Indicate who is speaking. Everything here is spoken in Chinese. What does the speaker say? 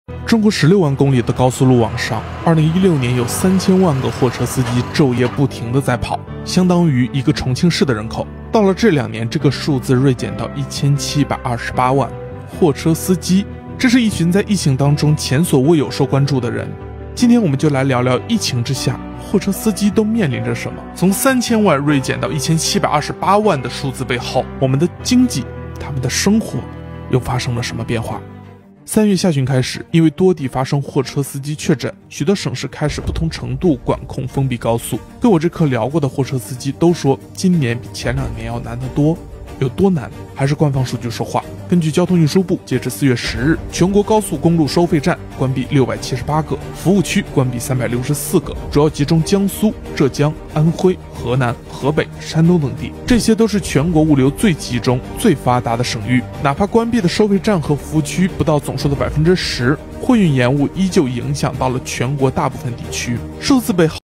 Speaker 1: 中国16万公里的高速路网上，2016年有3000万个货车司机昼夜不停地在跑，相当于一个重庆市的人口。到了这2年，这个数字锐减到1728万。货车司机，这是一群在疫情当中前所未有受关注的人。今天我们就来聊聊疫情之下，货车司机都面临着什么。从3000万锐减到1728万的数字背后，我们的经济、他们的生活又发生了什么变化？3月下旬开始，因为多地发生货车司机确诊，许多省市开始不同程度管控封闭高速。跟我这课聊过的货车司机都说，今年比前2年要难得多。有多难？还是官方数据说话。根据交通运输部，截至4月10日，全国高速公路收费站关闭678个，服务区关闭364个，主要集中江苏、浙江、安徽、河南、河北、山东等地。这些都是全国物流最集中、最发达的省域。哪怕关闭的收费站和服务区不到总数的10%，货运延误依旧影响到了全国大部分地区。数字背后